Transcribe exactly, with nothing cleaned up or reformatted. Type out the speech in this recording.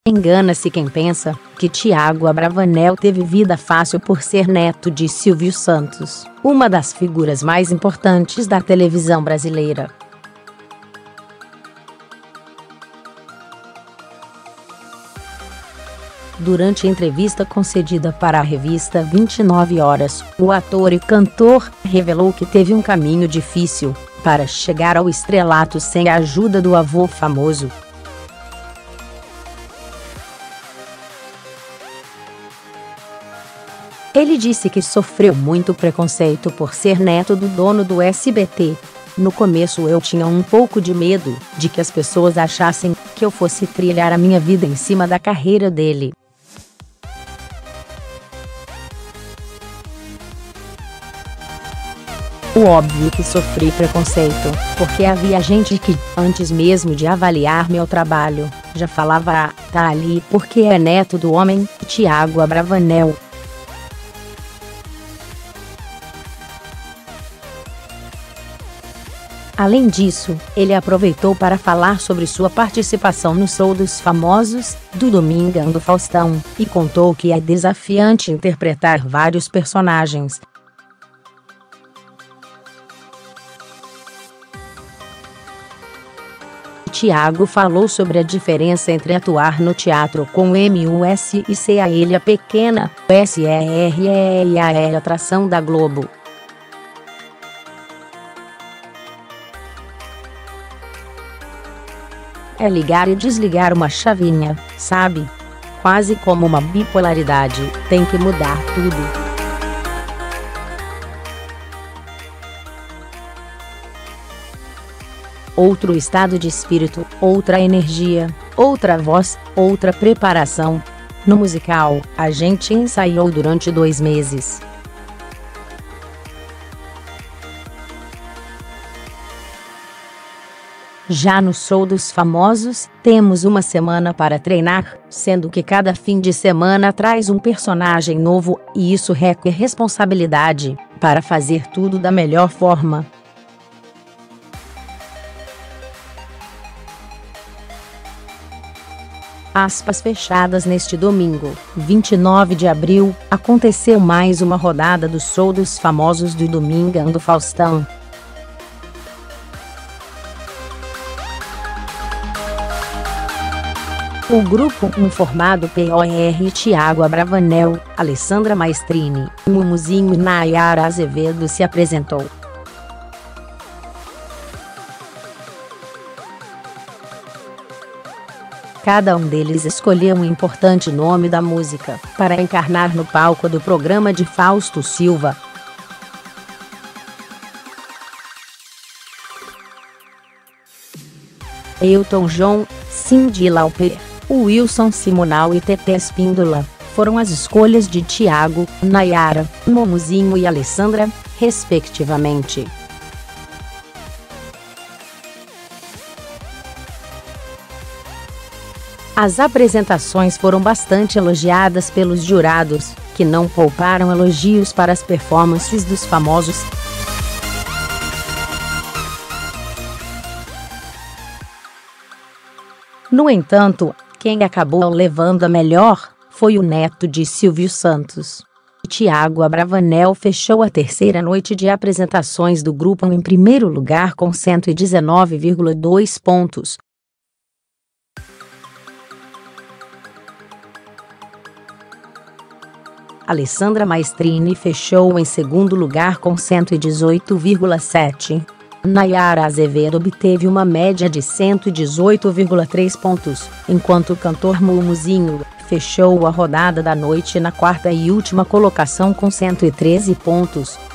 Engana-se quem pensa que Thiago Abravanel teve vida fácil por ser neto de Silvio Santos, uma das figuras mais importantes da televisão brasileira. Durante entrevista concedida para a revista vinte e nove horas, o ator e cantor revelou que teve um caminho difícil para chegar ao estrelato sem a ajuda do avô famoso. Ele disse que sofreu muito preconceito por ser neto do dono do S B T. No começo eu tinha um pouco de medo de que as pessoas achassem que eu fosse trilhar a minha vida em cima da carreira dele. O óbvio que sofri preconceito, porque havia gente que, antes mesmo de avaliar meu trabalho, já falava: ah, tá ali porque é neto do homem, Thiago Abravanel. Além disso, ele aproveitou para falar sobre sua participação no Show dos Famosos, do Domingão do Faustão, e contou que é desafiante interpretar vários personagens. Thiago falou sobre a diferença entre atuar no teatro com M U S e ser a Ilha Pequena, S E R E e a E atração da Globo. É ligar e desligar uma chavinha, sabe? Quase como uma bipolaridade, tem que mudar tudo. Outro estado de espírito, outra energia, outra voz, outra preparação. No musical, a gente ensaiou durante dois meses. Já no Show dos Famosos, temos uma semana para treinar, sendo que cada fim de semana traz um personagem novo, e isso requer responsabilidade para fazer tudo da melhor forma. Aspas fechadas. Neste domingo, vinte e nove de abril, aconteceu mais uma rodada do Show dos Famosos do Domingão do Faustão. O grupo um formado por Thiago Abravanel, Alessandra Maestrini, Mumuzinho e Nayara Azevedo se apresentou. Cada um deles escolheu um importante nome da música para encarnar no palco do programa de Fausto Silva. Elton John, Cyndi Lauper, Wilson Simonal e Tetê Espíndola foram as escolhas de Thiago, Nayara, Mumuzinho e Alessandra, respectivamente. As apresentações foram bastante elogiadas pelos jurados, que não pouparam elogios para as performances dos famosos. No entanto, quem acabou levando a melhor foi o neto de Silvio Santos. Thiago Abravanel fechou a terceira noite de apresentações do grupo em primeiro lugar com cento e dezenove vírgula dois pontos. Alessandra Maestrini fechou em segundo lugar com cento e dezoito vírgula sete. Nayara Azevedo obteve uma média de cento e dezoito vírgula três pontos, enquanto o cantor Mumuzinho fechou a rodada da noite na quarta e última colocação com cento e treze pontos.